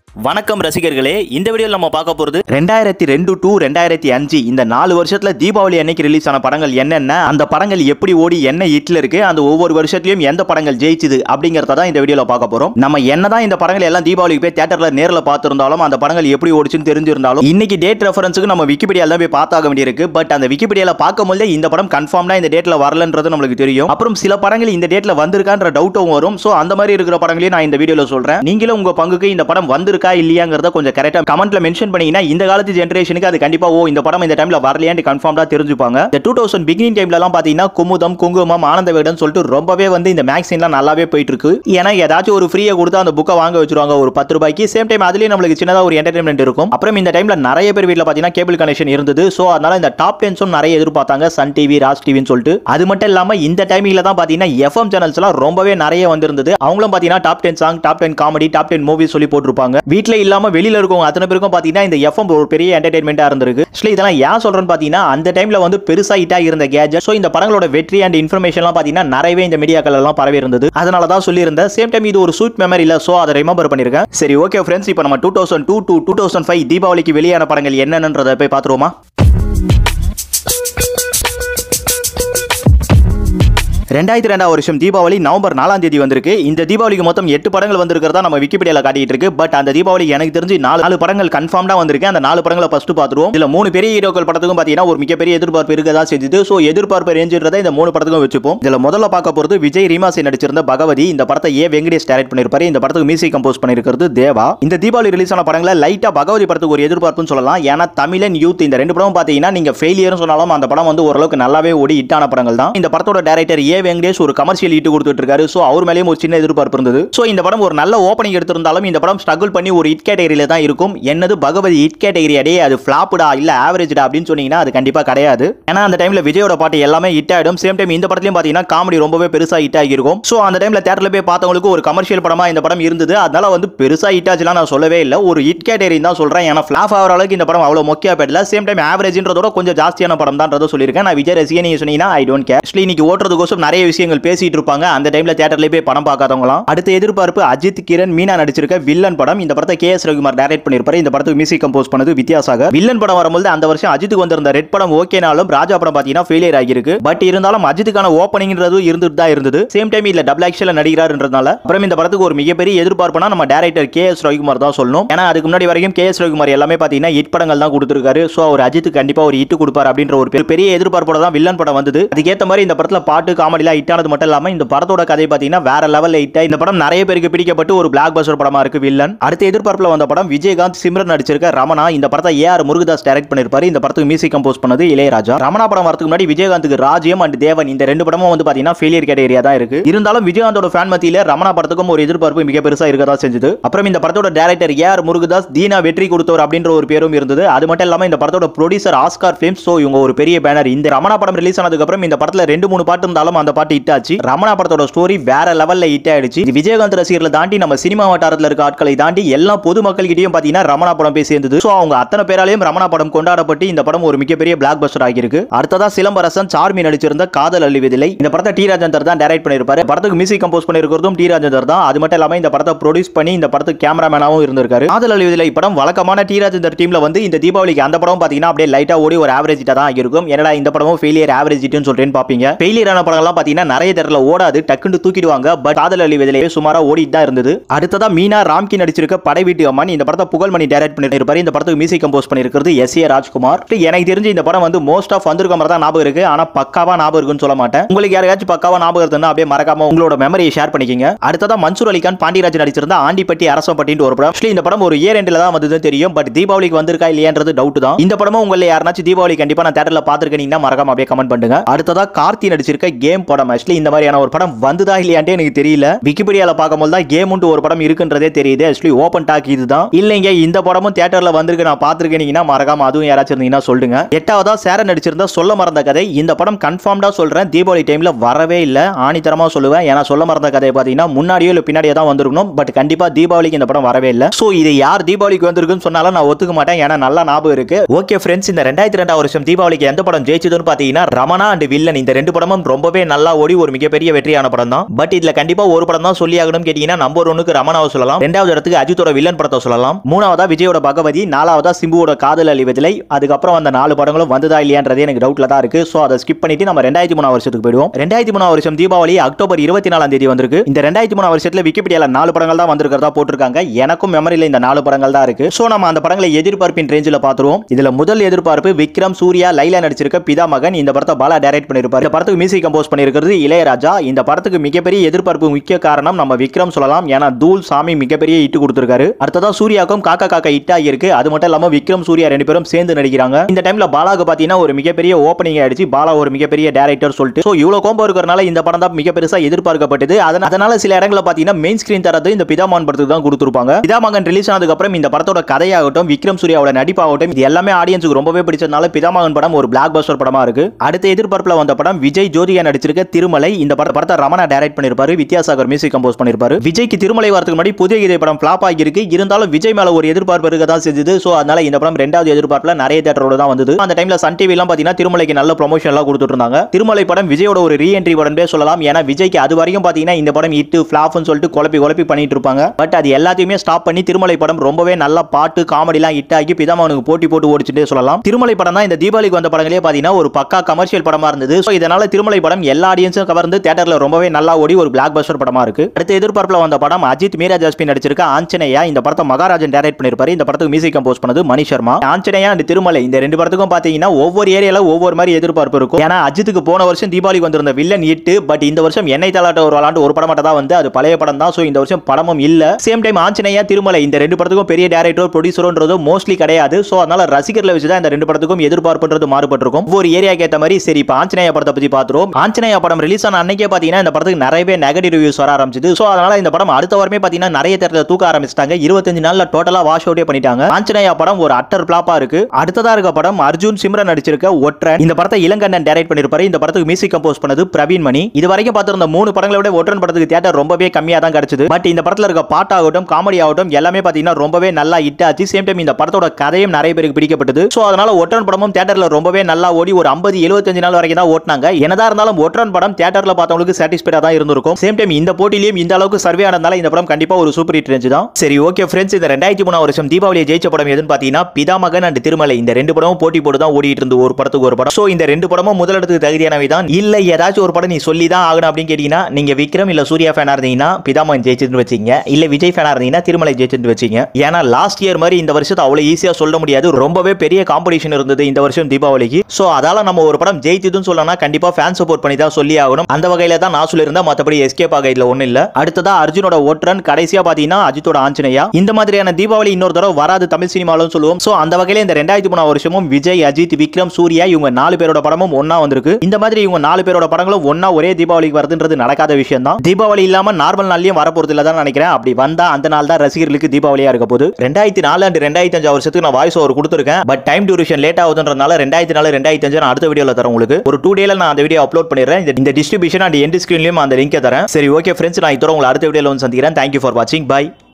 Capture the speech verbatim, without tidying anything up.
வணக்கம் ரசிகர்களே, இந்த வீடியோல நம்ம பார்க்க போறது ரெண்டாயிரத்தி ரெண்டு டு ரெண்டாயிரத்தி அஞ்சு இந்த நாலு வருஷத்துல தீபாவளி அன்னைக்கு ரிலீஸ் ஆன படங்கள் என்னென்ன, அந்த படங்கள் எப்படி ஓடி என்ன ஹிட்ல இருக்கு, அந்த ஒவ்வொரு வருஷத்துலயும் எந்த படங்கள் ஜெயிச்சுது அப்படிங்கறத தான் இந்த வீடியோல பார்க்க போறோம். நம்ம என்னதான் இந்த படங்கள் எல்லாம் தீபாவளிக்கு போய் தியேட்டர்ல நேர்ல பார்த்திருந்தாலும் அந்த படங்கள் எப்படி ஓடிச்சுன்னு தெரிஞ்சிருந்தாலும் இன்னைக்கு டேட் ரெஃபரன்ஸ்க்கு நம்ம விக்கிபீடியால தான் போய் பார்த்தாக வேண்டியிருக்கு. பட் அந்த விக்கிபீடியால பார்க்கும்போது இந்த படம் கன்ஃபார்ம்டா இந்த டேட்ல வரலன்றது நம்மளுக்கு தெரியும். அப்புறம் சில படங்கள் இந்த டேட்ல வந்திருக்கான்ற டவுட்டும் வரும். சோ அந்த மாதிரி இருக்கிற படங்களையும் நான் இந்த வீடியோல சொல்றேன். நீங்களும் உங்க பங்குக்கு இந்த படம் வந்திருக்கா இல்லையாங்கறத கொஞ்சம் கரெக்ட்டா கமெண்ட்ல மென்ஷன் பண்ணீங்கன்னா இந்த காலத்து ஜெனரேஷனுக்கு அது கண்டிப்பா ஓ இந்த படம் இந்த டைம்ல வரலையான்னு கன்ஃபார்ம்டா தெரிஞ்சுப்பாங்க. இந்த டூ தௌசண்ட் பிகினிங் டைம்ல எல்லாம் பாத்தீங்கன்னா குமுதம், குங்குமம், ஆனந்த விகடன் சொல்லிட்டு ரொம்பவே வந்து இந்த மேக்சின்லாம் நல்லாவே போயிட்டு இருக்கு. ஏன்னா ஏதாச்சும் ஒரு ஃப்ரீயா கொடுத்து அந்த புக்கை வாங்க வச்சிருவாங்க ஒரு பத்து ரூபாய்க்கு. சேம் டைம் அதுலயும் நம்மளுக்கு சின்னதா ஒரு என்டர்டைன்மெண்ட் இருக்கும். அப்புறம் இந்த டைம்ல நிறைய பேர் வீட்ல பாத்தீங்கன்னா கேபிள் கனெக்ஷன் இருந்தது. சோ அதனால இந்த டாப் டென்ஸும் நிறைய எதிர்பார்த்தாங்க, சன் டிவி, ராஜ் டிவின்னு சொல்லிட்டு. அது மட்டும் இல்லாம இந்த டைமிங்ல தான் பாத்தீங்கன்னா எஃப்எம் சேனல்ஸ் எல்லாம் ரொம்பவே நிறைய வந்திருந்தது. அவங்களும் பாத்தீங்கன்னா top ten song, top ten comedy, top ten movie சொல்லி போட்டிருப்பாங்க. வீட்ல இல்லாம வெளியில இருக்கவங்க அத்தனை பேருக்கும் பாத்தீங்கன்னா இந்த எஃப்எம் ஒரு பெரிய என்டர்டைன்மெண்டா இருந்திருக்கு. ஆக்சுவலி இதெல்லாம் ஏன் சொல்றேன்னு பாத்தீங்கன்னா அந்த டைம்ல வந்து பெருசா ஹிட்டா இருந்த கேஜெட். சோ இந்த படங்களோட வெற்றி அண்ட் இன்ஃபர்மேஷன்லாம் பாத்தீங்கன்னா நிறையவே இந்த மீடியாக்கள் எல்லாம் பரவி இருந்தது. அதனால தான் சொல்லியிருந்தேன். சேம் டைம் இது ஒரு ஸ்வீட் மெமரி இல்ல, சோ அதை ரிமெம்பர் பண்ணிருக்கேன். சரி, ஓகே ஃப்ரெண்ட்ஸ், இப்போ நம்ம two thousand two to two thousand five தீபாவளிக்கு வெளியான படங்கள் என்னன்றதை போய் பாத்துருவோமா? ரெண்டாயிரத்தி ரெண்டாவது வருஷம் தீபாவளி நவம்பர் நாலாம் தேதி வந்திருக்கு. இந்த தீபாவளிக்கு மொத்தம் எட்டு படங்கள் வந்திருக்கிறதா நம்ம விக்கிபீடியால காட்டிட்டு இருக்கு. பட் அந்த தீபாவளி எனக்கு தெரிஞ்சு நாலு நாலு படங்கள் கன்ஃபார்ம்டா வந்திருக்கு. அந்த நாலு படங்களை ஃபர்ஸ்ட் பாத்துருவோம். இதுல மூணு பெரிய ஹீரோக்கள் படத்துக்கும் பாத்தீங்கன்னா ஒரு மிகப்பெரிய எதிர்பார்ப்பு இருக்கதா செஞ்சது. சோ எதிர்பார்ப்பு ரேஞ்சுன்றதை இந்த மூணு படத்துக்கும் வச்சுப்போம். இதுல முதல்ல பார்க்க போறது விஜய் ரீமாசி நடிச்சிருந்த பகவதி. இந்த படத்தை ஏ வெங்கடேஷ் டைரக்ட் பண்ணிருப்பாரு. இந்த படத்துக்கு மியூசிக் கம்போஸ் பண்ணிருக்கிறது தேவா. இந்த தீபாவளி ரிலீஸ் ஆன படங்களை லைட்டா பகவதி படத்துக்கு ஒரு எதிர்பார்ப்புன்னு சொல்லலாம். ஏன்னா தமிழன் யூத் இந்த ரெண்டு படமும் பாத்தீங்கன்னா நீங்க ஃபெயிலியர்னு சொன்னாலும் அந்த படம் வந்து ஓரளவுக்கு நல்லாவே ஓடி ஹிட்டான படங்கள் தான். இந்த படத்தோட டைரக்டர் ஏ வெங்கடேஷ் ஒரு கமர்ஷியல் ஈட்டு கொடுத்துட்டு இருக்காரு. சோ அவர் மேலயும் ஒரு சின்ன எதிர்பார்ப்பு இருந்தது. சோ இந்த படம் ஒரு நல்ல ஓபனிங் எடுத்திருந்தாலும் இந்த படம் ஸ்ட்ரகிள் பண்ணி ஒரு ஹிட் கேட்டகரியில தான் இருக்கும். என்னது பகவதி ஹிட் கேட்டகரி அடே அது ஃபிளாப்டா இல்ல ஆவரேஜ்டா அப்படின்னு சொன்னீங்கன்னா அது கண்டிப்பா கிடையாது. ஏன்னா அந்த டைம்ல விஜயோட பாட்டு எல்லாமே ஹிட் ஆயிடும். சேம் டைம் இந்த படத்திலயும் பாத்தீங்கன்னா காமெடி ரொம்பவே பெருசா ஹிட் ஆகிருக்கும். சோ அந்த டைம்ல தியேட்டர்ல போய் பார்த்தவங்களுக்கு ஒரு கமர்ஷியல் படமா இந்த படம் இருந்தது. அதனால வந்து பெருசா ஹிட் ஆச்சுலாம் நான் சொல்லவே இல்ல. ஒரு ஹிட் கேட்டகரி தான் சொல்றேன். ஏன்னா ஃபிளாப் ஆகிற அளவுக்கு இந்த படம் அவ்வளவு மொக்கையா போயிடல. சேம் டைம் ஆவரேஜ்ன்றதோட கொஞ்சம் ஜாஸ்தியான படம் தான் சொல்லியிருக்கேன். நான் விஜய் ரசிகன் நீங்க சொன்னீங்கன்னா ஐ டோன்ட் கேர். ஆக்சுவலி இன்னைக்கு ஓட்டுறதுக்கோசம் நிறைய விஷயங்கள் பேசிட்டு இருப்பாங்க. அந்த டைம்ல தியேட்டர்ல போய் படம் பார்க்காதவங்களாம். அடுத்த எதிர்பார்ப்பு அஜித், கிரண், மீனா நடிச்சிருக்க வில்லன் படம். இந்த படத்தை கே எஸ் ரவிக்குமார் டைரக்ட் பண்ணிருப்பாரு. இந்த படத்துக்கு மியூசிக் கம்போஸ் பண்ணது வித்யாசாகர். வில்லன் படம் வரும்போது அந்த வருஷம் அஜித்துக்கு வந்திருந்த ரெட் படம் ஓகேனாலும் ராஜா படம் பாத்தீங்கன்னா ஃபெயிலியர் ஆகிருக்கு. பட் இருந்தாலும் அஜித்துக்கான ஓப்பனிங்ன்றது இருந்துட்டு தான் இருந்தது. சேம் டைம் இல்ல டபுள் ஆக்ஷன்ல நடிக்கிறாருன்றதுனால அப்புறம் இந்த படத்துக்கு ஒரு மிகப்பெரிய எதிர்பார்ப்புனா நம்ம டைரக்டர் கே எஸ் ரவிக்குமார் தான் சொல்லணும். ஏன்னா அதுக்கு முன்னாடி வரைக்கும் கே எஸ் ரவிக்குமார் எல்லாமே பாத்தீங்கன்னா ஹிட் படங்கள் தான் கொடுத்திருக்காரு. சோ அவர் அஜித் கண்டிப்பா ஒரு ஹிட் கொடுப்பார் அப்படின்ற ஒரு பெரிய எதிர்பார்ப்போட தான் வில்லன் படம் வந்தது. அதுக்கேற்ற மாதிரி இந்த படத்துல பாட்டு காமெடிலாம் ஹிட் ஆனது மட்டும் இல்லாம இந்த படத்தோட கதை பாத்தீங்கன்னா வேற லெவல்ல ஹிட். இந்த படம் நிறைய பேருக்கு பிடிக்கப்பட்டு ஒரு பிளாக் பஸ்டர் படமா இருக்கு வில்லன். அடுத்த எதிர்பார்ப்புல வந்த படம் விஜயகாந்த், சிம்ரன் நடிச்சிருக்க ரமணா. இந்த படத்தை ஏ ஆர் முருகதாஸ் டைரக்ட் பண்ணிருப்பாரு. இந்த படத்துக்கு மியூசிக் கம்போஸ் பண்ணது இளையராஜா. ரமணா படம் வரதுக்கு முன்னாடி விஜயகாந்துக்கு ராஜ்யம் அண்ட் தேவன் இந்த ரெண்டு படமும் வந்து பாத்தீங்கன்னா ஃபெயிலியர் கேட்டகரியா தான் இருக்கு. இருந்தாலும் விஜயகாந்தோட ஃபேன் மத்தியில ரமணா படத்துக்கும் ஒரு எதிர்பார்ப்பு மிக பெருசா இருக்கதா செஞ்சது. அப்புறம் இந்த படத்தோட director A R Murugadoss Dheena வெற்றி கொடுத்தவர் அப்படின்ற ஒரு பேரும் இருந்தது. அது மட்டும் இல்லாம இந்த படத்தோட ப்ரொடியூசர் ஆஸ்கார் ஃபிலிம்ஸ். சோ இவங்க ஒரு பெரிய பேனர். இந்த ரமணா படம் ரிலீஸ் ஆனதுக்கு அப்புறம் இந்த படத்துல ரெண்டு மூணு பாட்டு இருந்தாலும் அந்த பாட்டு ஹிட் ஆச்சு. ரமணா படத்தோட ஸ்டோரி வேற லெவல்ல ஹிட் ஆயிடுச்சு. விஜயகாந்த் ரசிகர்களை தாண்டி நம்ம சினிமா வட்டாரத்தில் இருக்க ஆட்களை தாண்டி எல்லா பொதுமக்கள் கிட்டயும் பாத்தீங்கன்னா ரமணா படம் போய் சேர்ந்தது. சோ அவங்க அத்தனை பேராலையும் ரமணா படம் கொண்டாடப்பட்டு இந்த படம் ஒரு மிகப்பெரிய பிளாக் பஸ்டர் ஆகிருக்கு. அடுத்ததா சிலம்பரசன், சார்மி நடிச்சிருந்த காதல் அள்ளிவிதில்லை. இந்த படத்தை டி ராஜேந்தர் தான் டைரக்ட் பண்ணிருப்பாரு. படத்துக்கு மியூசிக் கம்போஸ் பண்ணிருக்கிறதும் டி ராஜேந்தர் தான். அது மட்டும் இல்லாம இந்த படத்தை ப்ரொடியூஸ் பண்ணி இந்த படத்துக்கு கேமராமேனாவும் இருந்திருக்காரு. காதல் அள்ளிவிதில்லை படம் வழக்கமான டி ராஜேந்தர் டீம்ல வந்து இந்த தீபாவளிக்கு அந்த படம் பாத்தீங்கன்னா அப்படியே லைட்டா ஓடி ஒரு ஆவரேஜ் ஹிட்டா தான் ஆகிருக்கும். என்னடா இந்த படமும் ஃபெயிலியர் ஆவரேஜ் ஹிட்னு சொல்றேன்னு பாப்பீங்க. ஃபெயிலியர் ஆன படங்கள்லாம் பாத்தீங்கன்னா நிறைய தேட்டர்ல ஓடாது, டக்குன்னு தூக்கிடுவாங்க. பட் காதல் அள்ளிவிதில்லை சுமாரா ஓடிட்டு தான் இருந்தது. அடுத்ததா மீனா ராம்கி நடிச்சிருக்க படை வீட்டு அம்மன். இந்த படத்தை புகழ்மணி டைரக்ட் பண்ணிருப்பாரு. இந்த படத்துக்கு மியூசிக் கம்போஸ் பண்ணிருக்கிறது எஸ் ஏ ராஜ்குமார். எனக்கு தெரிஞ்சு இந்த படம் வந்து மோஸ்ட் ஆஃப் வந்திருக்க மாதிரி தான் ஞாபகம் இருக்கு. ஆனா பக்காவா ஞாபகம் இருக்குன்னு சொல்ல மாட்டேன். உங்களுக்கு யாரையாச்சும் பக்காவா ஞாபகம் இருக்குன்னா அப்படியே மறக்காம உங்களோட மெமரியை ஷேர் பண்ணிக்கங்க. அடுத்ததா மன்சூர் அலிகான், பாண்டியராஜ் நடிச்சிருந்த ஆண்டிப்பட்டி அரசம்பட்டின்னு ஒரு படம். இந்த படம் ஒரு இயர் எண்ட்ல தான் வந்தது தெரியும். பட் தீபாவளிக்கு வந்திருக்கா இல்லையான்றது டவுட் தான். இந்த படமும் உங்களை யாருனாச்சும் தீபாவளி கண்டிப்பா நான் தியேட்டர்ல பாத்துருக்கீங்கன்னா மறக்காம அப்படியே கமெண்ட் பண்ணுங்க. அடுத்ததா கார்த்தி நடிச்சிருக்க கேம் படம். ஆக்சுவலி இந்த மாதிரியான ஒரு படம் வந்ததா இல்லையான்ட்டு எனக்கு தெரியல. விக்கிபீடியால பார்க்கும்போது தான் கேம் ஒரு படம் இருக்குன்றதே தெரியுது. ஆக்சுவலி ஓபன் டாக் இதுதான். இல்லைங்க இந்த படமும் தியேட்டர்ல வந்திருக்கு நான் பாத்துருக்கீங்கன்னா மறக்காம அதுவும் யாராச்சும் இருந்தீங்கன்னா சொல்லுங்க. எட்டாவதா சேர நடிச்சிருந்த சொல்ல மறந்த கதை. இந்த படம் கன்ஃபார்ம்டா சொல்றேன் தீபாவளி டைம்ல வரவே இல்ல. ஆணித்தரமா சொல்லுவேன். ஏன்னா சொல்ல மறந்த கதை பாத்தீங்கன்னா முன்னாடியோ இல்ல பின்னாடியே தான் வந்திருக்கணும். பட் கண்டிப்பா தீபாவளிக்கு இந்த படம் வரவே இல்ல. சோ இது யார் தீபாவளிக்கு வந்திருக்குன்னு சொன்னாலும் நான் ஒத்துக்க மாட்டேன். ஏன்னா நல்லா ஞாபகம் இருக்கு. ஓகே ஃப்ரெண்ட்ஸ், இந்த ரெண்டாயிரத்தி ரெண்டாவது வருஷம் தீபாவளிக்கு எந்த படம் ஜெயிச்சதுன்னு பாத்தீங்கன்னா ரமணா அண்ட் வில்லன். இந்த ரெண்டு படமும் ரொம்பவே நல்ல நல்லா ஓடி ஒரு மிகப்பெரிய வெற்றியான படம் தான். பட் இதுல கண்டிப்பா ஒரு படம் தான் சொல்லி ஆகணும் கேட்டீங்கன்னா நம்பர் ஒன்னுக்கு ரமணாவை சொல்லலாம், ரெண்டாவது இடத்துக்கு அஜித்தோட வில்லன் படத்தை சொல்லலாம், மூணாவதா விஜயோட பகவதி, நாலாவதா சிம்புவோட காதல் அழிவதில்லை. அதுக்கப்புறம் அந்த நாலு படங்களும் வந்ததா இல்லையான்றதே எனக்கு டவுட்ல தான் இருக்கு. சோ அதை ஸ்கிப் பண்ணிட்டு நம்ம ரெண்டாயிரத்தி மூணாவது வருஷத்துக்கு போயிடுவோம். ரெண்டாயிரத்தி மூணாவது வருஷம் தீபாவளி அக்டோபர் இருபத்தி நாலாம் தேதி வந்திருக்கு. இந்த ரெண்டாயிரத்தி மூணாவது வருஷத்துல விக்கிபீடியால நாலு படங்கள் தான் வந்திருக்கிறதா போட்டிருக்காங்க. எனக்கும் மெமரியில இந்த நாலு படங்கள் தான் இருக்கு. சோ நம்ம அந்த படங்களை எதிர்பார்ப்பின் ரேஞ்சில பாத்துருவோம். இதுல முதல் எதிர்பார்ப்பு விக்ரம், சூர்யா, லைலா நடிச்சிருக்க பிதா மகன். இந்த படத்தை பாலா டைரக்ட் பண்ணிருப்பாரு. இந்த படத்துக்கு மியூசிக் கம்போஸ் பண்ணிருக்கிறது இளையராஜா. இந்த படத்துக்கு மிகப்பெரிய எதிர்பார்ப்பு முக்கிய காரணம் நம்ம விக்ரம் சொல்லலாம். ஏன்னா தூள் சாமி மிகப்பெரிய ஹிட் கொடுத்திருக்காரு. அடுத்ததா சூர்யாக்கும் காக்கா காக்கா ஹிட் ஆகிருக்கு. அது மட்டும் இல்லாம விக்ரம், சூர்யா ரெண்டு பேரும் சேர்ந்து நடிக்கிறாங்க. இந்த டைம்ல பாலாக்கு பாத்தீங்கன்னா ஒரு மிகப்பெரிய ஓப்பனிங் ஆயிடுச்சு. பாலா ஒரு மிகப்பெரிய டைரக்டர் சொல்லிட்டு சோ இவ்வளவு கோம்போ இருக்கறனால இந்த படம் தான் மிக பெருசா எதிர்பார்க்கப்பட்டது. அதனால சில இடங்களை பாத்தீங்கன்னா மெயின் ஸ்கிரீன் தரது இந்த பிதாமகன் படத்துக்கு தான் கொடுத்திருப்பாங்க. பிதாமகன் ரிலீஸ் ஆனதுக்கு அப்புறம் இந்த படத்தோட கதையாகட்டும், விக்ரம் சூர்யாவோட நடிப்பாகட்டும், இது எல்லாமே ஆடியன்ஸுக்கு ரொம்பவே பிடிச்சதுனால பிதாமகன் படம் ஒரு பிளாக் பஸ்டர் படமா இருக்கு. அடுத்த எதிர்பார்ப்புல வந்த படம் விஜய் ஜோதிகா நடிச்சிருக்க திருமலை. இந்த படத்தை ரமணா டைரக்ட் பண்ணிருப்பாரு, வித்யாசாகர் மியூசிக் கம்போஸ் பண்ணிருப்பாரு. விஜய்க்கு திருமலை வரதுக்கு முன்னாடி புதிய கீதை படம் ஃபிளாப் ஆகிருக்கு. இருந்தாலும் விஜய் மேல ஒரு எதிர்பார்ப்பு இருக்க தான் செஞ்சது. சோ அதனால இந்த படம் ரெண்டாவது எதிர்பார்ப்புல நிறைய தியேட்டரோட தான் வந்தது. அந்த டைம்ல சன் டிவி எல்லாம் பாத்தீங்கன்னா திருமலைக்கு நல்ல ப்ரொமோஷன் எல்லாம் கொடுத்துட்டு இருந்தாங்க. திருமலை படம் விஜயோட ஒரு ரீஎன்ட்ரி படம்னே சொல்லலாம். ஏன்னா விஜய்க்கு அது வரைக்கும் பாத்தீங்கன்னா இந்த படம் ஹிட் ஃபிளாப்னு சொல்லிட்டு குழப்பி குழப்பி பண்ணிட்டு இருப்பாங்க. பட் அது எல்லாத்தையுமே ஸ்டாப் பண்ணி திருமலை படம் ரொம்பவே நல்ல பாட்டு காமெடி எல்லாம் ஹிட் ஆகி பிதாமகனுக்கு போட்டி போட்டு ஓடிச்சுட்டே சொல்லலாம். திருமலை படம் தான் இந்த தீபாவளிக்கு வந்த படங்களே பாத்தீங்கன்னா ஒரு பக்கா கமர்ஷியல் படமா இருந்தது. சோ இதனால திருமலை படம் எல்லா ஆடியன்ஸும் கவர்ந்து தியேட்டர்ல ரொம்பவே நல்லா ஓடி ஒரு பிளாக் பஸ்டர் படமா இருக்கு. அடுத்த எதிர்பார்ப்புல வந்த படம் அஜித் மீரா ஜாஸ்மின் நடிச்சிருக்க ஆஞ்சநேயா. இந்த படத்தை மகாராஜன் டைரக்ட் பண்ணிருப்பாரு. இந்த படத்துக்கு மியூசிக் கம்போஸ் பண்ணது மணி சர்மா. ஆஞ்சநேயா அண்ட் திருமலை இந்த ரெண்டு படத்துக்கும் பாத்தீங்கன்னா ஒவ்வொரு ஏரியால ஒவ்வொரு மாதிரி எதிர்பார்ப்பு இருக்கும். ஏன்னா அஜித்துக்கு போன வருஷம் தீபாவளிக்கு வந்திருந்த வில்லன் ஹிட். பட் இந்த வருஷம் என்னை தலாட்ட ஒரு விளாண்டு ஒரு படம் மட்டும் தான் வந்து அது பழைய படம் தான். சோ இந்த வருஷம் படமும் இல்ல. சேம் டைம் ஆஞ்சநேயா திருமலை இந்த ரெண்டு படத்துக்கும் பெரிய டைரக்டர் ப்ரொடியூசர்ன்றது மோஸ்ட்லி கிடையாது. சோ அதனால ரசிகர்களை வச்சு தான் இந்த ரெண்டு படத்துக்கும் எதிர்பார்ப்புன்றது மாறுபட்டிருக்கும். ஒவ்வொரு ஏரியாக்கு ஏத்த மாதிரி. சரி இப்ப ஆஞ்சநேயா படத்தை பத்தி பாத்துறோம். ஆஞ்சநேயா படம் ரிலீஸ் ஆன அன்னைக்கே பாத்தீங்கன்னா இந்த படத்துக்கு நிறைய நெகட்டிவ் ரிவ்யூஸ் வர ஆரம்பிச்சது. சோ அதனால இந்த படம் அடுத்த வாரமே பாத்தீங்கன்னா நிறைய தேட்டர்ல தூக்க ஆரம்பிச்சிட்டாங்க. இருபத்தஞ்சு நாள்ல டோட்டலா வாஷ் அவுட்டே பண்ணிட்டாங்க. ஆஞ்சநேயா படம் ஒரு அட்டர் பிளாப்பா இருக்கு. அடுத்ததா இருக்க படம் அர்ஜுன் சிம்ரன் நடிச்சிருக்க ஒற்றன். இந்த படத்தை இளங்கண்ணன் டைரக்ட் பண்ணிருப்பாரு. இந்த படத்துக்கு மியூசிக் கம்போஸ் பண்ணது பிரவீன் மணி. இது வரைக்கும் பார்த்திருந்த மூணு படங்களை விட ஒற்றன் படத்துக்கு தியேட்டர் ரொம்பவே கம்மியா தான் கிடைச்சது. பட் இந்த படத்துல இருக்க பாட்டாகட்டும் காமெடி ஆகட்டும் எல்லாமே பாத்தீங்கன்னா ரொம்பவே நல்லா ஹிட் ஆச்சு. சேம் டைம் இந்த படத்தோட கதையும் நிறைய பேருக்கு பிடிக்கப்பட்டது. சோ அதனால ஒற்றன் படமும் தியேட்டர்ல ரொம்பவே நல்லா ஓடி ஒரு ஐம்பது எழுபத்தஞ்சு நாள் வரைக்கும் தான் ஓட்டினாங்க. என்னதான் இருந்தாலும் ஒற்றன் படம் தியேட்டர்ல பார்த்தவங்களுக்கு சாட்டிஸ்ஃபைடா தான் இருந்திருக்கும். சேம் டைம் இந்த போட்டியிலும் இந்த அளவுக்கு சர்வே ஆனதால இந்த படம் கண்டிப்பா ஒரு சூப்பர் ஹிட் ரேஞ்ச் தான். சரி ஓகே ஃப்ரெண்ட்ஸ், இந்த ரெண்டாயிரத்தி மூணாவது வருஷம் தீபாவளியை ஜெயிச்ச படம் எதுன்னு பாத்தீங்கன்னா பிதாமகன் அண்ட் திருமலை. இந்த ரெண்டு படமும் போட்டி போட்டு தான் ஓடிட்டு இருந்து ஒரு படத்துக்கு ஒரு படம். சோ இந்த ரெண்டு படமும் முதலிடத்துக்கு தகுதியானவை தான். இல்ல ஏதாச்சும் ஒரு படம் நீ சொல்லி தான் ஆகணும் அப்படின்னு கேட்டீங்கன்னா நீங்க விக்ரம் இல்ல சூர்யா ஃபேனா இருந்தீங்கன்னா பிதாமகன் ஜெயிச்சிருந்து வச்சீங்க. இல்ல விஜய் ஃபேனா இருந்தீங்கன்னா திருமலை ஜெயிச்சிருந்து வச்சீங்க. ஏன்னா லாஸ்ட் இயர் மாதிரி இந்த வருஷத்தை அவ்வளவு ஈஸியா சொல்ல முடியாது. ரொம்பவே பெரிய காம்படிஷன் இருந்தது இந்த வருஷம் தீபாவளிக்கு. சோ அதால நம்ம ஒரு படம் ஜெயிச்சதுன்னு சொல்லனா கண்டிப்பா ஃபேன் சப்போர்ட் பண்ணி தான் சொல்லி ஆகணும். அந்த வகையில தான் நான் சொல்லியிருந்தேன். மத்தபடி எஸ்கேப் ஆக இதுல ஒண்ணு இல்ல. அடுத்ததா அர்ஜுனோட ஒற்றன், கடைசியா பாத்தீங்கன்னா அஜித்தோட ஆஞ்சநேயா. இந்த மாதிரியான தீபாவளி இன்னொரு தடவை வராது தமிழ் சினிமாலும் சொல்லுவோம். சோ அந்த வகையில இந்த ரெண்டாயிரத்தி மூணாவது வருஷமும் விஜய், அஜித், விக்ரம், சூர்யா இவங்க நாலு பேரோட படமும் ஒன்னா வந்திருக்கு. இந்த மாதிரி இவங்க நாலு பேரோட படங்களும் ஒன்னா ஒரே தீபாவளிக்கு வருதுன்றது நடக்காத விஷயம் தான். தீபாவளி இல்லாம நார்மல் நாள்லயும் வரப்போறது இல்ல தான் நினைக்கிறேன். அப்படி வந்தா அந்த நாள் தான் ரசிகர்களுக்கு தீபாவளியா இருக்க போது. ரெண்டாயிரத்தி நாலு அண்ட் ரெண்டாயிரத்தி அஞ்சு வருஷத்துக்கு நான் வாய்ஸ் ஓவர் கொடுத்துருக்கேன். பட் டைம் டியூரேஷன் லேட் ஆகுதுன்றதுனால ரெண்டாயிரத்தி நாலு ரெண்டாயிரத்தி அஞ்சு நான் அடுத்த வீடியோல தரேன். உங்களுக்கு ஒரு டூ டேல நான் அந்த வீடியோ அப்லோட் பண்ணிடுறேன். இந்த டிஸ்ட்ரிபியூஷன் அண்ட் எண்ட் ஸ்கிரீன்லயும் அந்த லிங்க் தரேன். சரி ஓகே ஃப்ரெண்ட்ஸ், நான் இதோட உங்களை அடுத்த வீடியோல வந்து சந்திக்கிறேன். தேங்க்யூ ஃபார் வாட்சிங். பை.